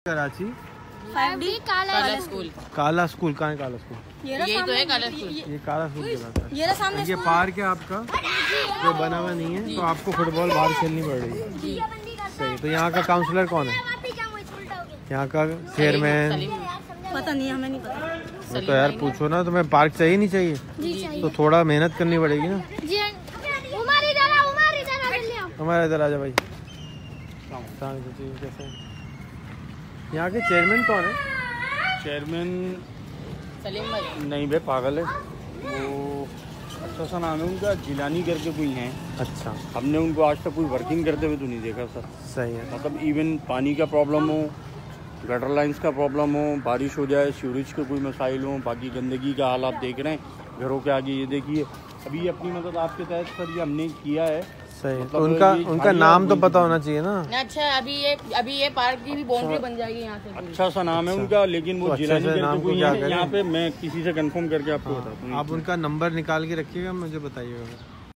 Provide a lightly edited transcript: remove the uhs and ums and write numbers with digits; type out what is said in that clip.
Karachi 5D काला school. काला school कहाँ है? काला स्कूल यही तो है काला स्कूल। ये काला स्कूल के पास है। ये सामने ये पार्क है आपका जो बना हुआ नहीं है, तो आपको फुटबॉल बाहर खेलनी पड़ रही है। सही। तो यहाँ का काउंसलर कौन है? यहाँ का चेयरमैन? पता नहीं, हमें नहीं पता। तो यार पूछो ना, तुम्हें पार्क चाहिए नहीं चाहिए? तो थोड़ा मेहनत करनी पड़ेगी ना। हमारे इधर आजा भाई। कैसे? यहाँ के चेयरमैन कौन है? चेयरमैन सलीम भाई। नहीं बे, पागल है वो। अच्छा सा नाम है उनका, जिलानी करके कोई हैं। अच्छा। हमने उनको आज तक कोई वर्किंग करते हुए तो नहीं देखा सर। सही है। मतलब इवन पानी का प्रॉब्लम हो, गटर लाइंस का प्रॉब्लम हो, बारिश हो जाए, सीवरेज के कोई मसाइल हो, बाकी गंदगी का हाल आप देख रहे हैं घरों के आगे। ये देखिए अभी अपनी मदद आपके तहत सर ये हमने किया है। सही। मतलब तो उनका नाम तो पता होना चाहिए ना। अच्छा, अभी ये पार्क की भी बाउंड्री बन जाएगी यहाँ से। अच्छा सा नाम है उनका, लेकिन वो तो जिलानी अच्छे से नाम करके को कोई क्या है। करें? यहाँ पे मैं किसी से कंफर्म करके आपको बताता हूँ। आप उनका नंबर निकाल के रखिएगा, मुझे बताइएगा।